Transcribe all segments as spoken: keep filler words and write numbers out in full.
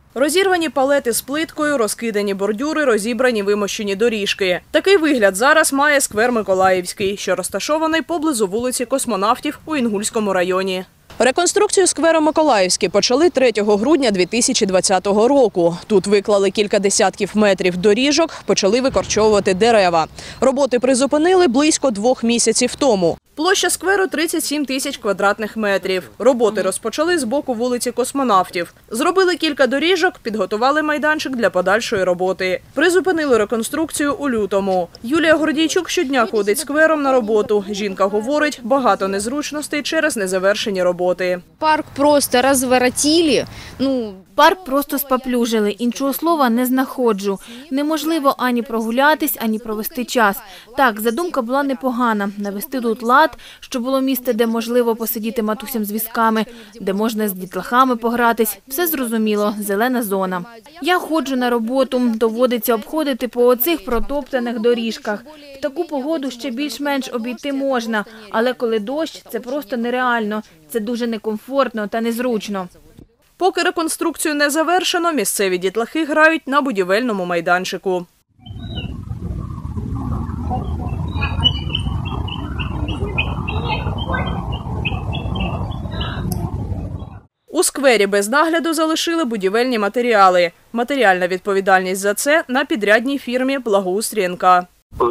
Розірвані палети з плиткою, розкидані бордюри, розібрані вимощені доріжки. Такий вигляд зараз має сквер Миколаївський, що розташований поблизу вулиці Космонавтів у Інгульському районі. Реконструкцію скверу Миколаївський почали третього грудня дві тисячі двадцятого року. Тут виклали кілька десятків метрів доріжок, почали викорчовувати дерева. Роботи призупинили близько двох місяців тому. Площа скверу – тридцять сім тисяч квадратних метрів. Роботи розпочали з боку вулиці Космонавтів. Зробили кілька доріжок, підготували майданчик для подальшої роботи. Призупинили реконструкцію у лютому. Юлія Гордійчук щодня ходить сквером на роботу. Жінка говорить, багато незручностей через незавершені роботи. Парк просто розворотили. Ну, Парк просто спаплюжили, іншого слова не знаходжу. Неможливо ані прогулятись, ані провести час. Так, задумка була непогана – навести тут лад, щоб було місце, де можливо посидіти матусям з візками, де можна з дітлахами погратись. Все зрозуміло – зелена зона. Я ходжу на роботу, доводиться обходити по оцих протоптаних доріжках. В таку погоду ще більш-менш обійти можна, але коли дощ – це просто нереально. Це дуже некомфортно та незручно. Поки реконструкцію не завершено, місцеві дітлахи грають на будівельному майданчику. У сквері без нагляду залишили будівельні матеріали. Матеріальна відповідальність за це на підрядній фірмі «Благоустрій ен ка».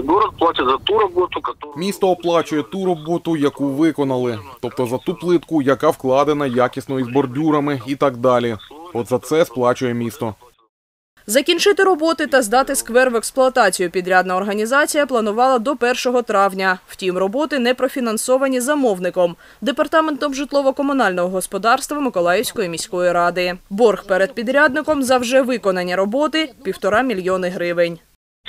Місто оплачує ту роботу, яку виконали. Тобто за ту плитку, яка вкладена якісно із бордюрами і так далі. От за це сплачує місто. Закінчити роботи та здати сквер в експлуатацію підрядна організація планувала до першого травня. Втім, роботи не профінансовані замовником – Департаментом житлово-комунального господарства Миколаївської міської ради. Борг перед підрядником за вже виконані роботи – півтора мільйони гривень.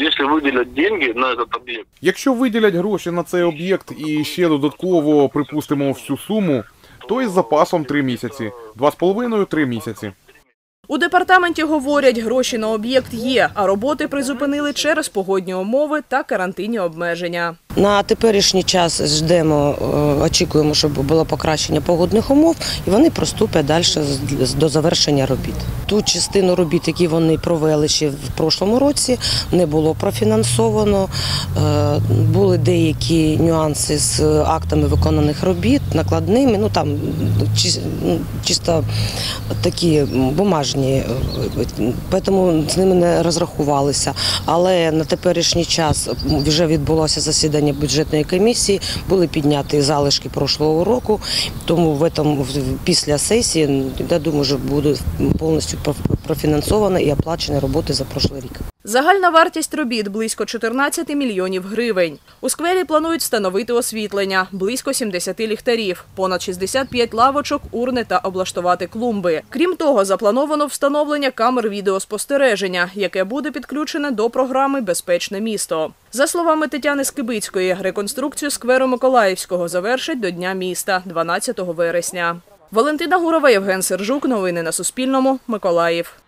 Якщо виділять гроші на цей об'єкт і ще додатково припустимо всю суму, то із запасом три місяці, два з половиною – три місяці. У департаменті говорять, гроші на об'єкт є, а роботи призупинили через погодні умови та карантинні обмеження. На теперішній час ждемо, очікуємо, щоб було покращення погодних умов, і вони приступлять далі до завершення робіт. Ту частину робіт, які вони провели ще в прошлому році, не було профінансовано. Були деякі нюанси з актами виконаних робіт, накладними, ну там чисто такі бумажні, тому з ними не розрахувалися. Але на теперішній час вже відбулося засідання бюджетної комісії, були підняті залишки прошлого року, тому в цьому, після сесії, я думаю, що буде повністю профінансовано і оплачені роботи за прошлий рік. Загальна вартість робіт – близько чотирнадцяти мільйонів гривень. У сквері планують встановити освітлення – близько сімдесяти ліхтарів, понад шістдесят п'ять лавочок, урни та облаштувати клумби. Крім того, заплановано встановлення камер відеоспостереження, яке буде підключене до програми «Безпечне місто». За словами Тетяни Скибицької, реконструкцію скверу Миколаївського завершать до Дня міста – дванадцятого вересня. Валентина Гурова, Євген Сержук. Новини на Суспільному. Миколаїв.